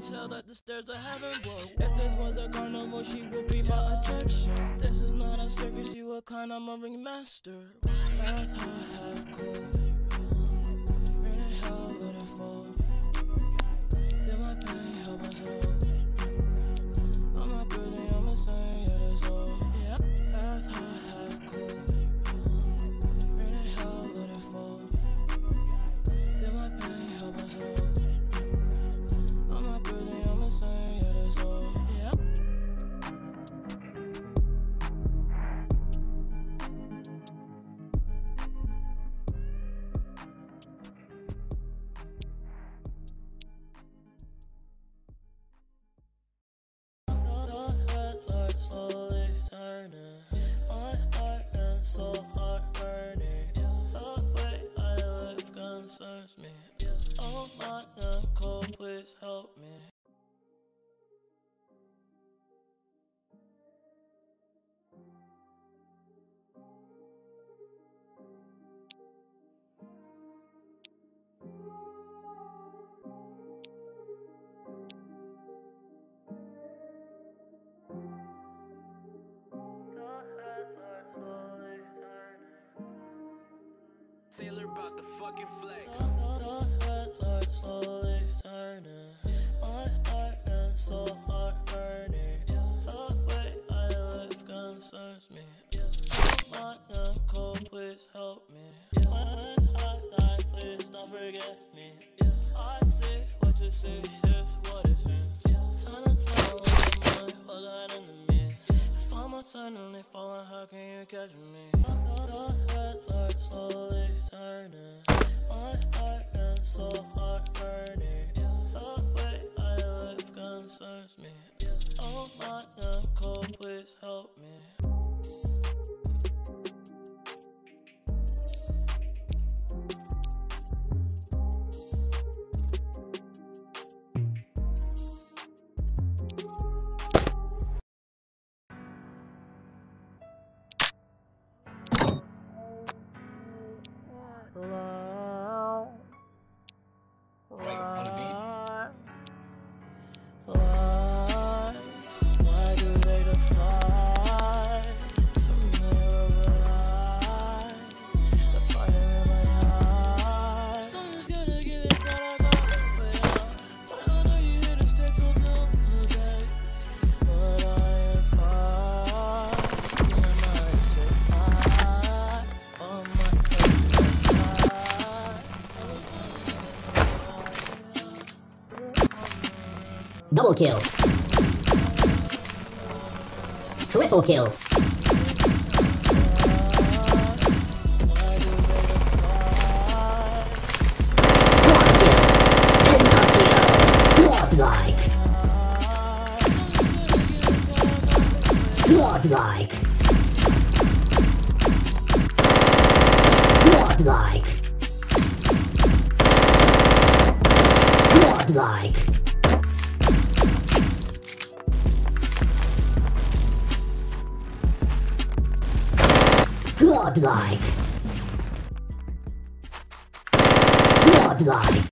tell that the stairs to heaven blow. If this was a carnival, she would be my attraction. This is not a circus, you a kind, I'm a ringmaster. Half high, half cold. Rain and hell, let it fall. Feel my pain, help my soul. I'm a prison, I'm a saint, yeah, that's all. Yeah, half high, half cold. Rain and hell, let it fall. Feel my pain, help my soul. I'm a prison, I'm a saint, yeah, that's all. Yeah. Slowly turning, my heart and soul heart burning. The way I live concerns me. Oh my uncle, please help me. Taylor about the fucking flex. The heads are slowly turning, my heart and soul heart burning. The way I live concerns me. Oh my uncle, please help me. When I die, please don't forget me. I see what you see, here's what it seems. Turn and turn, with money, all that into me. If I'm eternally falling, how can you catch me? The heads are slowly turning, my heart and soul heart burning. The way I live concerns me. Oh my uncle, please help me. Why do they defy? Some lies. The fire in my eyes. Someone's gonna give it that I got way out. I know you here to stay till today, but I am fine. When I say I, on my Double kill. Triple kill. Godlike. Godlike. Godlike. Godlike. Godlike. Godlike.